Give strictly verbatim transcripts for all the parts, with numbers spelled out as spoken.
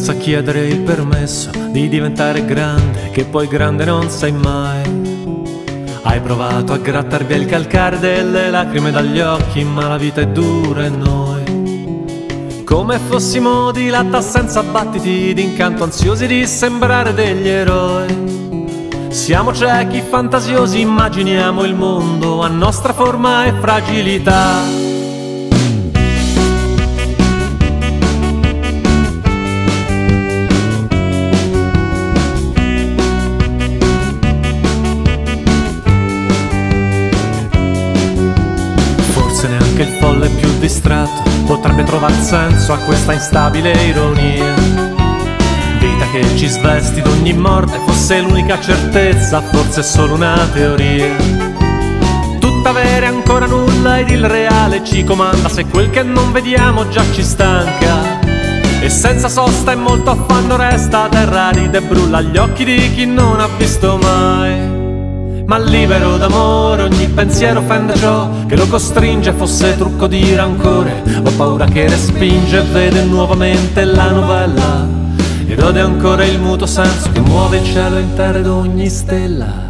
senza chiedere il permesso di diventare grande, che poi grande non sei mai. Hai provato a grattar via il calcare delle lacrime dagli occhi, ma la vita è dura e noi, come fossimo di latta senza battiti, d'incanto ansiosi di sembrare degli eroi. Siamo ciechi, fantasiosi, immaginiamo il mondo a nostra forma e fragilità. Forse neanche il folle più distratto potrebbe trovare senso a questa instabile ironia. Vita che ci svesti d'ogni morte, fosse l'unica certezza, forse è solo una teoria. Tutta vera e ancora nulla, ed il reale ci comanda se quel che non vediamo già ci stanca. E senza sosta e molto affanno resta terra arida e brulla agli occhi di chi non ha visto mai. Ma libero d'amore ogni pensiero offende ciò che lo costringe, fosse trucco di rancore. Ho paura che respinge e vede nuovamente la novella, ed ode ancora il muto senso che muove il cielo in terra ed ogni stella.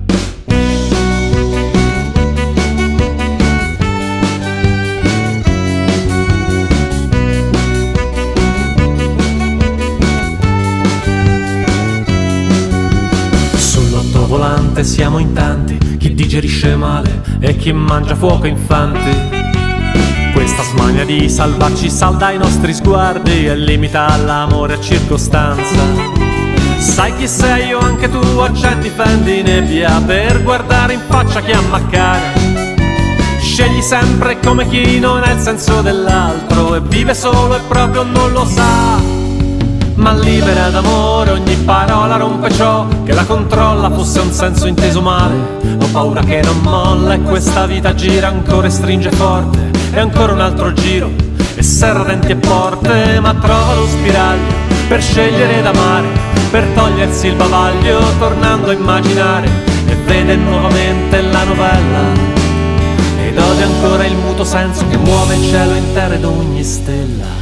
Volante siamo in tanti, chi digerisce male e chi mangia fuoco infante. Questa smania di salvarci salda i nostri sguardi e limita all'amore a circostanza. Sai chi sei o anche tu, accendi, fendi nebbia per guardare in faccia chi ammaccare. Scegli sempre come chi non ha il senso dell'altro e vive solo e proprio non lo sa. Ma libera d'amore ogni parola rompe ciò che la controlla, fosse un senso inteso male. Ho paura che non molla e questa vita gira ancora e stringe forte, e ancora un altro giro e serra denti e porte. Ma trova lo spiraglio per scegliere d'amare, per togliersi il bavaglio tornando a immaginare, e vede nuovamente la novella, ed ode ancora il muto senso che muove il cielo in terra ed ogni stella.